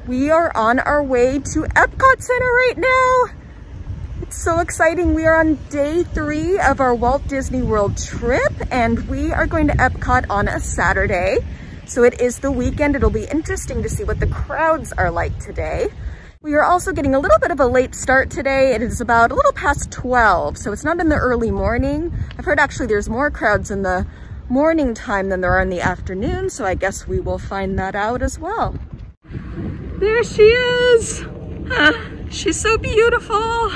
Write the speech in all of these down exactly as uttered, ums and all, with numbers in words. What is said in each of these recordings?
We are on our way to Epcot Center right now. It's so exciting. We are on day three of our Walt Disney World trip, and we are going to Epcot on a Saturday. So it is the weekend. It'll be interesting to see what the crowds are like today. We are also getting a little bit of a late start today. It is about a little past twelve, so it's not in the early morning. I've heard actually there's more crowds in the morning time than there are in the afternoon, so I guess we will find that out as well. There she is. Huh. She's so beautiful.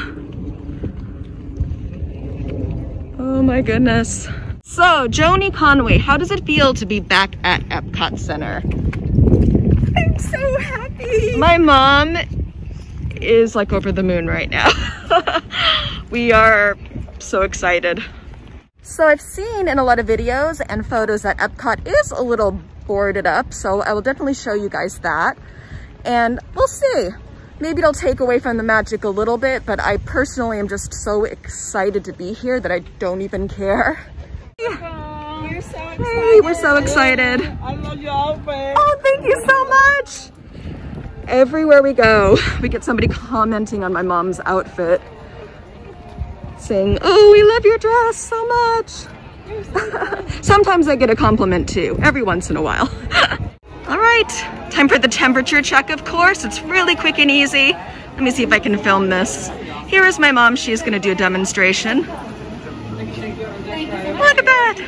Oh my goodness. So, Joni Conway, how does it feel to be back at Epcot Center? I'm so happy. My mom is like over the moon right now. We are so excited. So I've seen in a lot of videos and photos that Epcot is a little boarded up, so I will definitely show you guys that. And we'll see. Maybe it'll take away from the magic a little bit, but I personally am just so excited to be here that I don't even care. We're so excited. Hey, we're so excited. I love your outfit. Oh, thank you so much. Everywhere we go, we get somebody commenting on my mom's outfit, saying, oh, we love your dress so much. So sometimes I get a compliment too, every once in a while. All right, time for the temperature check, of course. It's really quick and easy. Let me see if I can film this. Here is my mom. She's gonna do a demonstration. Look at that.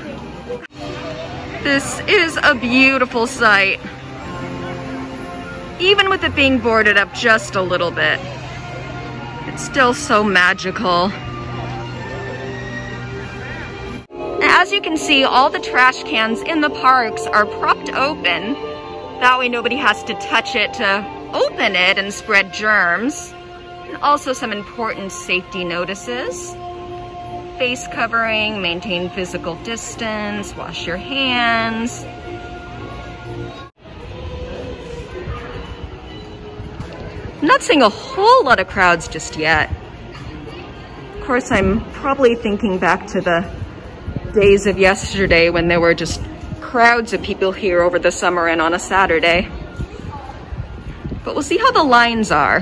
This is a beautiful sight. Even with it being boarded up just a little bit, it's still so magical. As you can see, all the trash cans in the parks are propped open. That way nobody has to touch it to open it and spread germs. And also some important safety notices. Face covering, maintain physical distance, wash your hands. I'm not seeing a whole lot of crowds just yet. Of course, I'm probably thinking back to the days of yesterday when there were just crowds of people here over the summer and on a Saturday. But we'll see how the lines are.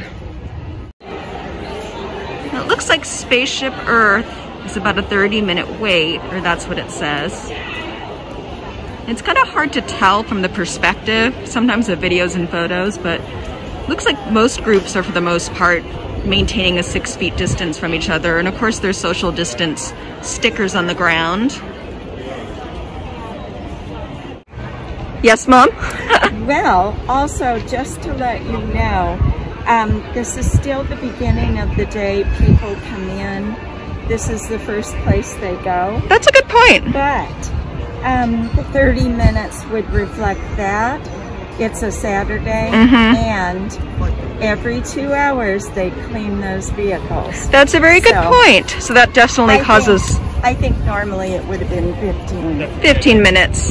Now, it looks like Spaceship Earth is about a thirty minute wait, or that's what it says. It's kind of hard to tell from the perspective, sometimes of videos and photos, but looks like most groups are, for the most part, maintaining a six feet distance from each other. And of course, there's social distance stickers on the ground. Yes, Mom? Well, also, just to let you know, um, this is still the beginning of the day. People come in. This is the first place they go. That's a good point. But um, the thirty minutes would reflect that. It's a Saturday, mm-hmm. and every two hours they clean those vehicles. That's a very good so, point. So that definitely I causes... Think, I think normally it would have been fifteen. fifteen minutes.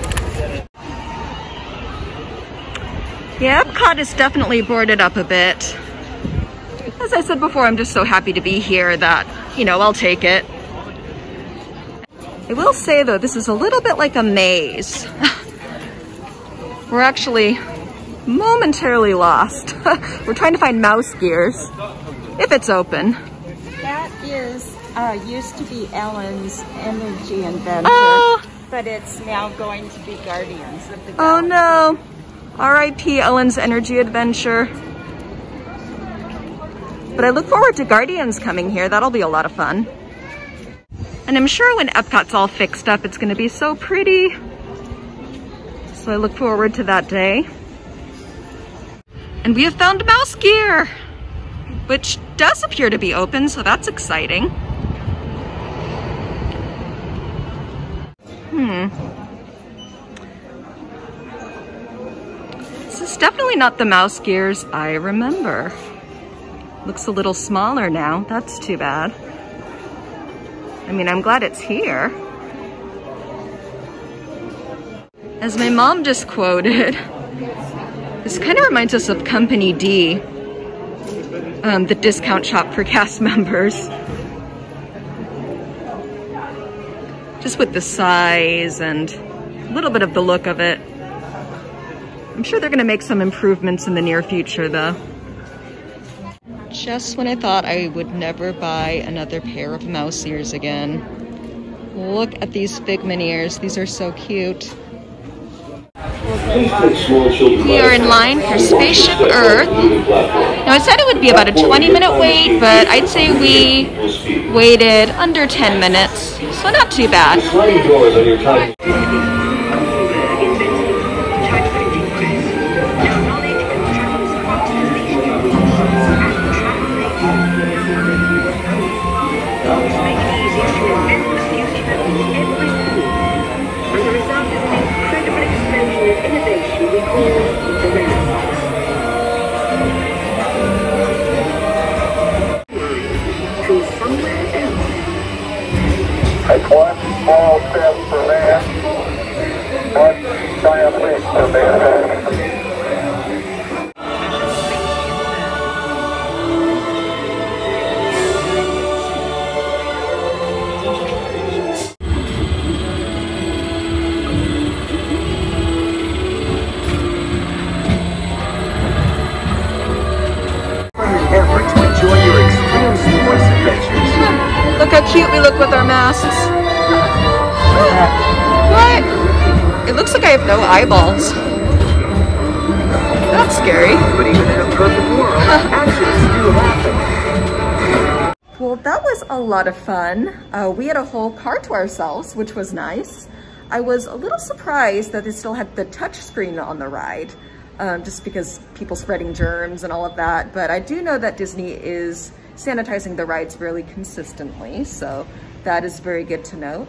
Yeah, Epcot is definitely boarded up a bit. As I said before, I'm just so happy to be here that, you know, I'll take it. I will say though, this is a little bit like a maze. We're actually momentarily lost. We're trying to find Mouse Gears, if it's open. That is, uh, used to be Ellen's Energy Adventure, oh. but it's now going to be Guardians of the Galaxy. Oh no, R I P Ellen's Energy Adventure. But I look forward to Guardians coming here. That'll be a lot of fun. And I'm sure when Epcot's all fixed up, it's gonna be so pretty. So I look forward to that day. And we have found Mouse Gear, which does appear to be open, so that's exciting. Hmm. This is definitely not the Mouse Gears I remember. Looks a little smaller now. That's too bad. I mean, I'm glad it's here. As my mom just quoted, this kind of reminds us of Company D, um, the discount shop for cast members. Just with the size and a little bit of the look of it. I'm sure they're gonna make some improvements in the near future though. Just when I thought I would never buy another pair of mouse ears again. Look at these Figment ears, these are so cute. We are in line for Spaceship Earth. Now I said it would be about a twenty minute wait, but I'd say we waited under ten minutes, so not too bad. That's one small step for man, one giant leap for mankind. Look how cute we look with our masks. What? It looks like I have no eyeballs. That's scary. But even in a perfect world, accidents do happen. Well, that was a lot of fun. Uh, we had a whole car to ourselves, which was nice. I was a little surprised that they still had the touch screen on the ride, um, just because people spreading germs and all of that. But I do know that Disney is sanitizing the rides really consistently, so that is very good to know.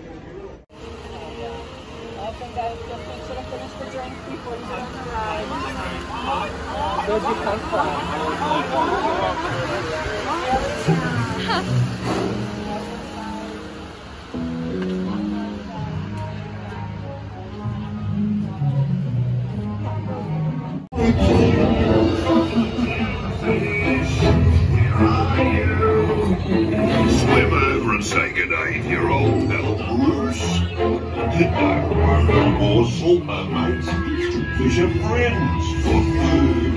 Swim over and say good day to your old pal Bruce. No more salt, mermaids. Fish are friends for food.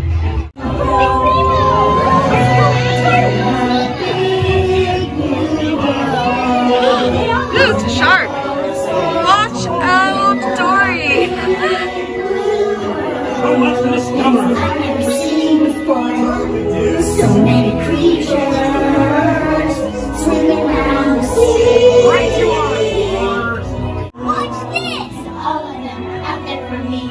Ooh, it's a shark! Watch out, Dory! So much to discover. So many creatures swimming around the sea. Right you are. Watch this! All of them are out there for me.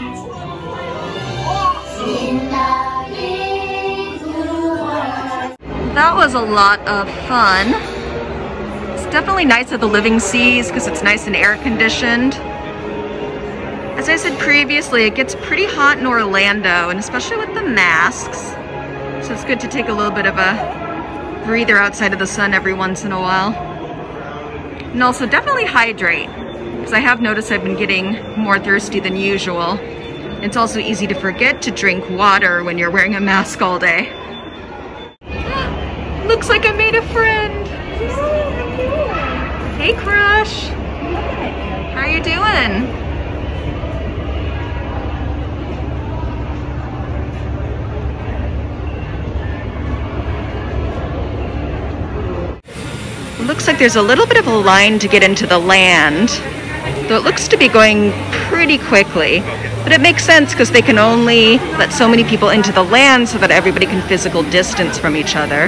In the big blue world. That was a lot of fun. It's definitely nice at the Living Seas because it's nice and air conditioned. As I said previously, it gets pretty hot in Orlando, and especially with the masks. So it's good to take a little bit of a breather outside of the sun every once in a while. And also definitely hydrate, because I have noticed I've been getting more thirsty than usual. It's also easy to forget to drink water when you're wearing a mask all day. Looks like I made a friend. Hey, Crush. How are you doing? It looks like there's a little bit of a line to get into the land, though it looks to be going pretty quickly. But it makes sense because they can only let so many people into the land so that everybody can physical distance from each other.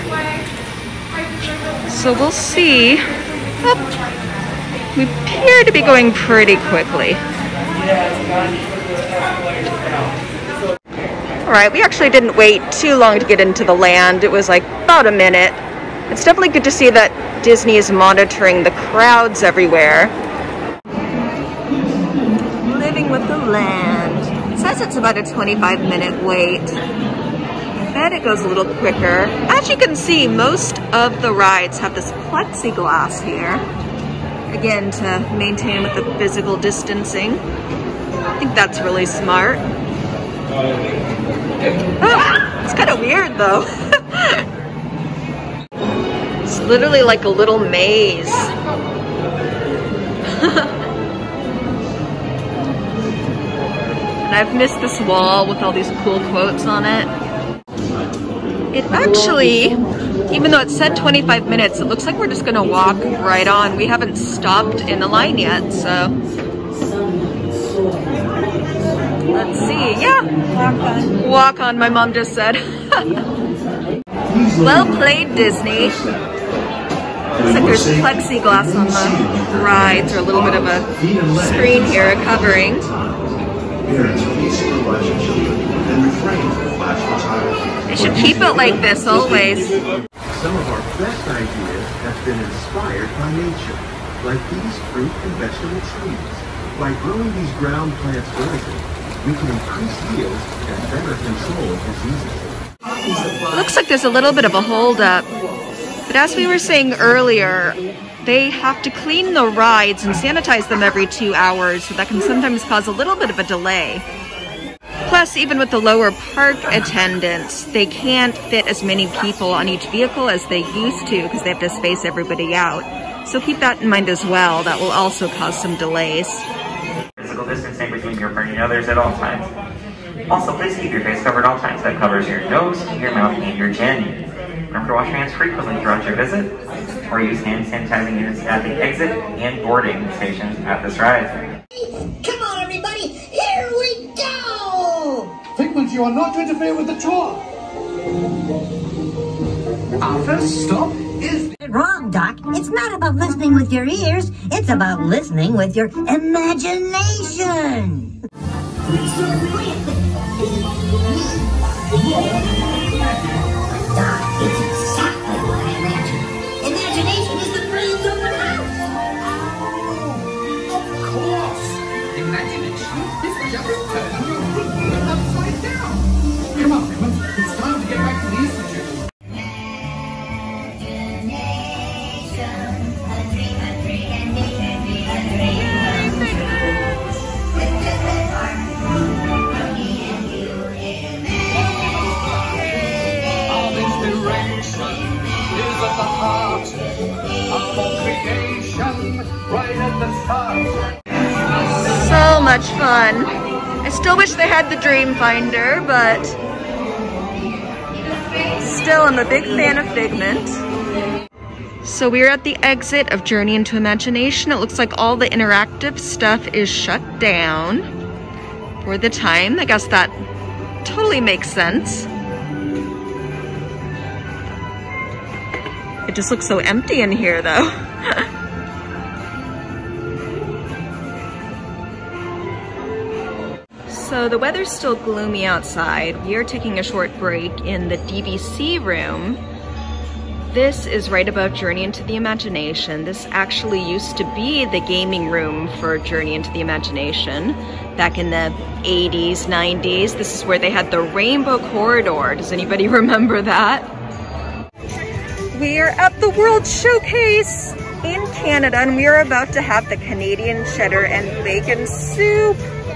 So we'll see. Oh, we appear to be going pretty quickly. All right, we actually didn't wait too long to get into the land. It was like about a minute. It's definitely good to see that Disney is monitoring the crowds everywhere. Living with the land. It says it's about a twenty-five minute wait. I bet it goes a little quicker. As you can see, most of the rides have this plexiglass here. Again, to maintain with the physical distancing. I think that's really smart. Oh, it's kind of weird though. It's literally like a little maze. And I've missed this wall with all these cool quotes on it. It actually, even though it said twenty-five minutes, it looks like we're just gonna walk right on. We haven't stopped in the line yet, so. Let's see, yeah. Walk on. Walk on, my mom just said. Well played, Disney. Looks like there's plexiglass on the rides, or a little bit of a screen here, a covering. They should keep it like this always. Some of our best ideas have been inspired by nature, like these fruit and vegetable trees. By growing these ground plants vertically, we can increase yields and better control diseases. Looks like there's a little bit of a holdup, but as we were saying earlier, they have to clean the rides and sanitize them every two hours, so that can sometimes cause a little bit of a delay. Plus, even with the lower park attendants, they can't fit as many people on each vehicle as they used to because they have to space everybody out. So keep that in mind as well. That will also cause some delays. Physical distancing between you and others at all times. Also, please keep your face covered at all times. That covers your nose, your mouth, and your chin. Remember to wash your hands frequently throughout your visit, or use hand sanitizing units at the exit and boarding stations at this ride. Come on, everybody, here we go! Figment, you are not to interfere with the tour. Our first stop is... Wrong, Doc. It's not about listening with your ears. It's about listening with your imagination. Doc, it's exactly what I imagined. Imagination is the brains of the house. Of course. Imagination is just turning your room upside down. Come on, Figment. It's time to get back to the Institute. So much fun. I still wish they had the Dreamfinder, but still I'm a big fan of Figment. So we're at the exit of Journey into Imagination. It looks like all the interactive stuff is shut down for the time. I guess that totally makes sense. It just looks so empty in here though. So the weather's still gloomy outside. We are taking a short break in the D V C room. This is right above Journey into the Imagination. This actually used to be the gaming room for Journey into the Imagination back in the eighties, nineties. This is where they had the Rainbow Corridor. Does anybody remember that? We are at the World Showcase in Canada, and we are about to have the Canadian cheddar and bacon soup.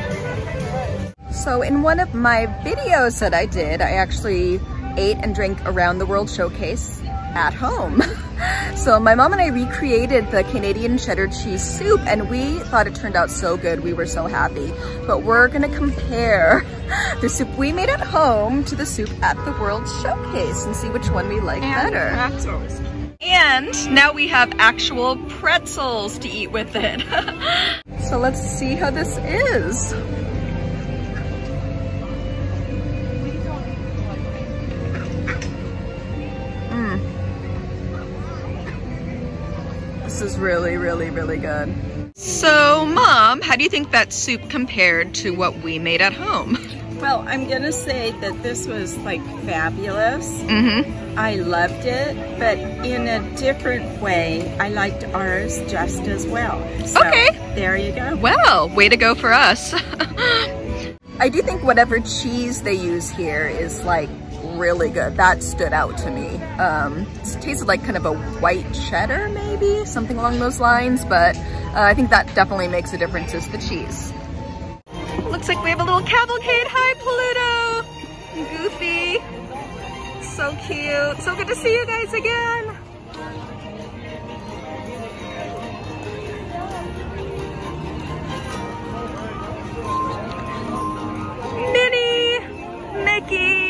So in one of my videos that I did, I actually ate and drank around the World Showcase at home. So my mom and I recreated the Canadian cheddar cheese soup, and we thought it turned out so good. We were so happy. But we're gonna compare the soup we made at home to the soup at the World Showcase and see which one we like and better. Pretzels. And now we have actual pretzels to eat with it. So let's see how this is. This is really, really, really good. So, Mom, how do you think that soup compared to what we made at home? Well, I'm gonna say that this was like fabulous. Mm-hmm. I loved it, but in a different way. I liked ours just as well. So, okay. There you go. Well, way to go for us. I do think whatever cheese they use here is like really good. That stood out to me. Um, it tasted like kind of a white cheddar, maybe, something along those lines, but uh, I think that definitely makes a difference is the cheese. Looks like we have a little cavalcade. Hi, Pluto! Goofy. So cute. So good to see you guys again.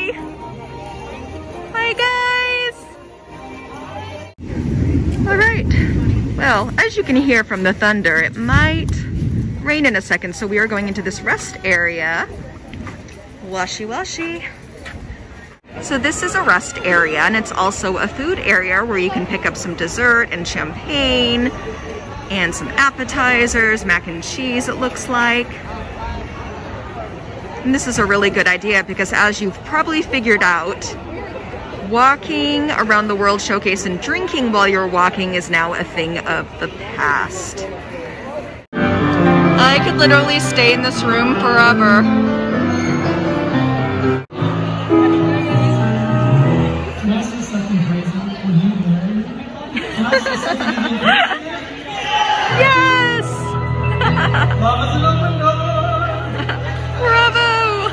Hi! Hi guys! Alright, well, as you can hear from the thunder, it might rain in a second, so we are going into this rest area. Washy washy. So this is a rest area, and it's also a food area where you can pick up some dessert and champagne and some appetizers, mac and cheese it looks like. And this is a really good idea because, as you've probably figured out, walking around the World Showcase and drinking while you're walking is now a thing of the past. I could literally stay in this room forever. Can I say something crazy? When you married, can I say something? Yes! Love is an open door! Bravo!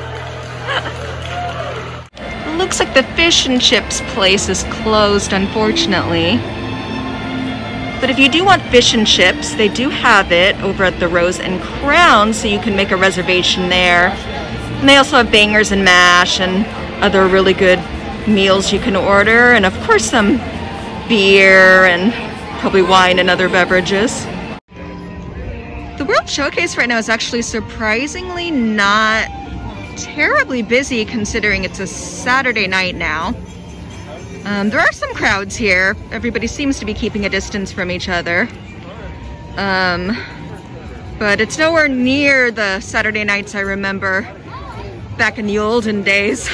It looks like the fish and chips place is closed, unfortunately. But if you do want fish and chips, they do have it over at the Rose and Crown, so you can make a reservation there. And they also have bangers and mash and other really good meals you can order, and of course some beer and probably wine and other beverages. The World Showcase right now is actually surprisingly not terribly busy considering it's a Saturday night now. Um, there are some crowds here. Everybody seems to be keeping a distance from each other. Um, but it's nowhere near the Saturday nights I remember back in the olden days.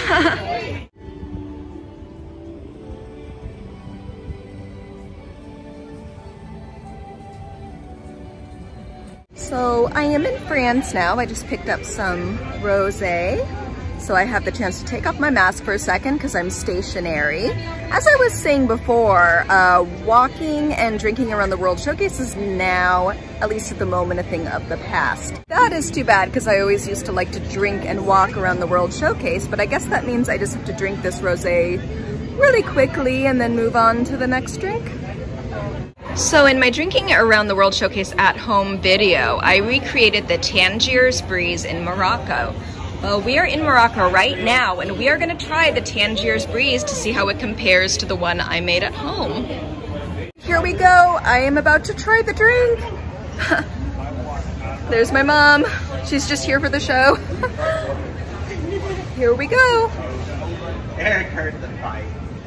So I am in France now. I just picked up some rosé. So I have the chance to take off my mask for a second because I'm stationary. As I was saying before, uh, walking and drinking around the World Showcase is now, at least at the moment, a thing of the past. That is too bad because I always used to like to drink and walk around the World Showcase, but I guess that means I just have to drink this rosé really quickly and then move on to the next drink. So in my drinking around the World Showcase at home video, I recreated the Tangiers Breeze in Morocco. Well, we are in Morocco right now, and we are going to try the Tangiers Breeze to see how it compares to the one I made at home. Here we go. I am about to try the drink. There's my mom. She's just here for the show. Here we go. Eric heard the fight.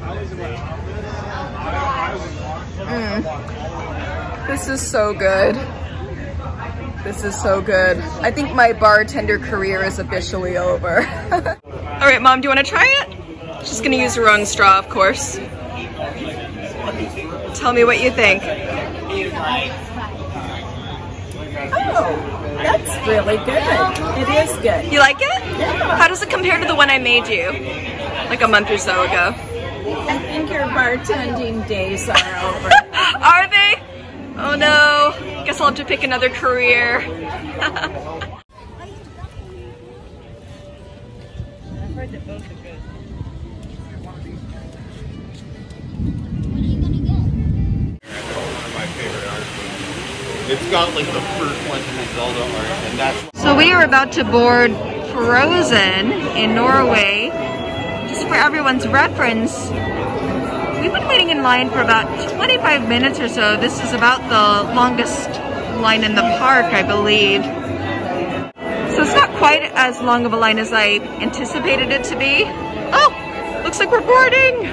Mm. This is so good. This is so good. I think my bartender career is officially over. All right, Mom, do you want to try it? Just gonna use the wrong straw, of course. Tell me what you think. Oh, that's really good. It is good. You like it? Yeah. How does it compare to the one I made you like a month or so ago? I think your bartending days are over. Are they? Oh no. Guess I'll have to pick another career. I've heard that both are good. One of my favorite art. It's got like the first Legend of Zelda art, and that's. So we are about to board Frozen in Norway. Just for everyone's reference, we've been waiting in line for about twenty-five minutes or so. This is about the longest line in the park, I believe. So it's not quite as long of a line as I anticipated it to be. Oh, looks like we're boarding.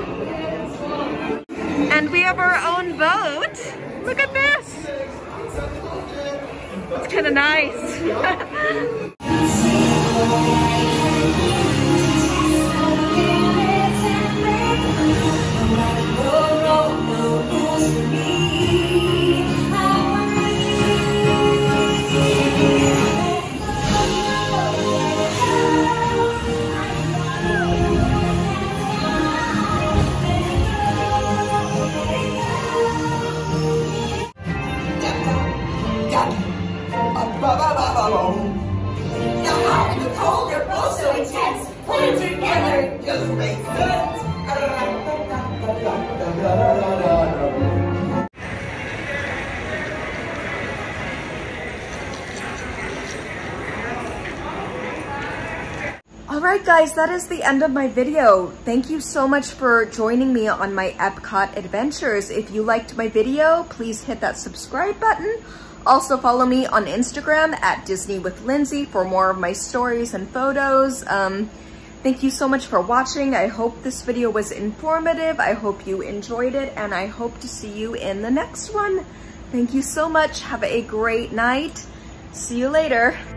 And we have our own boat. Look at this. It's kind of nice. The cold, they're both so intense. Put it together, just makes sense. All right, guys, that is the end of my video. Thank you so much for joining me on my Epcot adventures. If you liked my video, please hit that subscribe button. Also follow me on Instagram at Disney with Lindsay for more of my stories and photos. Um, thank you so much for watching. I hope this video was informative. I hope you enjoyed it, and I hope to see you in the next one. Thank you so much. Have a great night. See you later.